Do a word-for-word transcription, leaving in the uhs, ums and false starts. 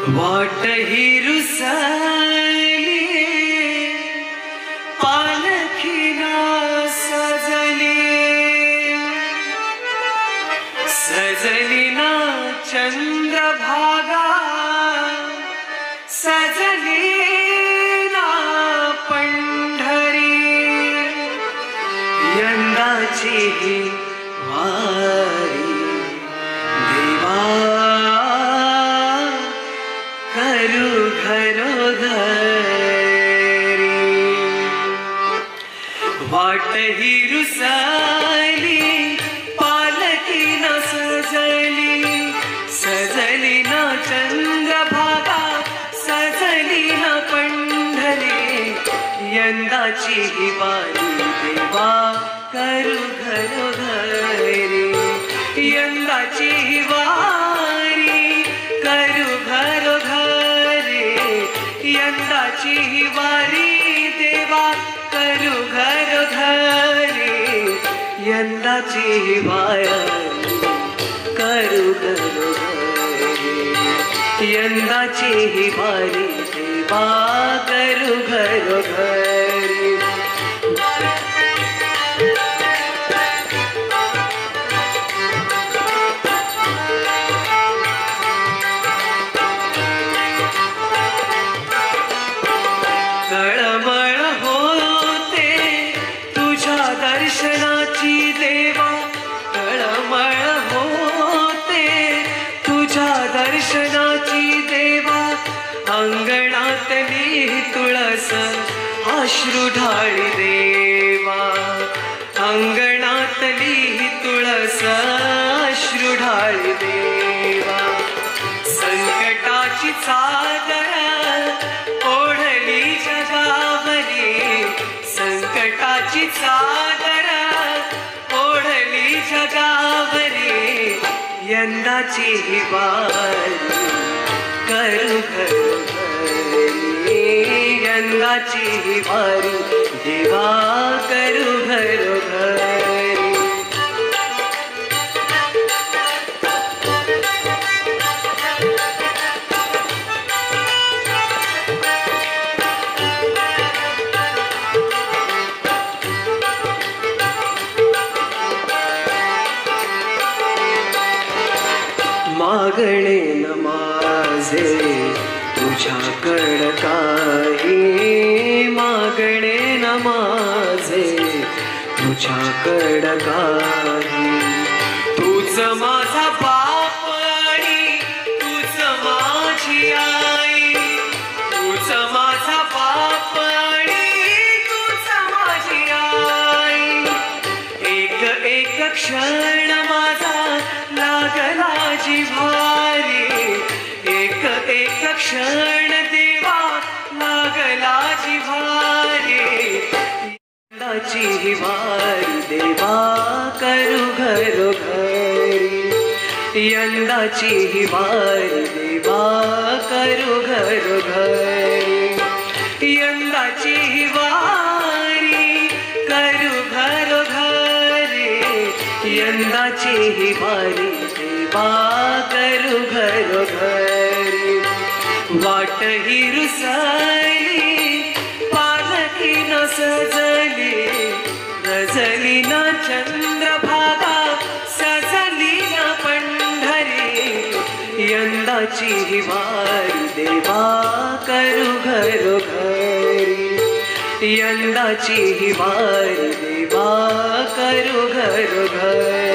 वाटही रुसली पालखीना सजली सजली ना चंद्रभागा सजली ना पंढरी यंदाची ही वारी देवा करू घरोघरी वाटही रुसली पालखी न सजली सजली न चंद्रभागा सजली न पंढरी यंदाची ही वारी देवा करू घरोघरी यंदाची ही वारी करू घरोघरी यंदाची ही वारी देवा करू घरोघरी यंदाची ही वारी करू घरोघरी यंदाची ही वारी देवा करू घरोघरी तळमळ होते तुझ्या दर्शनाची देवा तळमळ होते तुझ्या दर्शनाची देवा अंगणातली तुळस अश्रू ढाळी देवा अंगणातली तुळस अश्रू ढाळी देवा संकटाची चादर ओढली जगावरी संकटाची चादर ओढली जगावरी यंदाची ही वारी करू घरोघरी यंदाची ही वारी देवा करू घरोघरी मागणे न माझे तुझ्याकडं काही मागणे न माझे तुझ्याकडं काही तूच माझा बाप आणि तूच माझी आई तूच माझा बाप आणि तूच माझी आई एक एक क्षण माझा लागला जिव्हारी एक एक क्षण देवा लागला जिव्हारी यंदाची ही वारी देवा करू घरोघरी यंदाची ही वारी देवा करू घरोघरी यंदाची ही वारी करू घरोघरी यंदाची ही वारी देवा करू घरोघरी वाटही रुसली पालखी न सजली रजली न चंद्रभागा सजली न पंढरी यंदाची ही वारी देवा करू घरोघरी यंदाची ही वारी देवा करू घरोघरी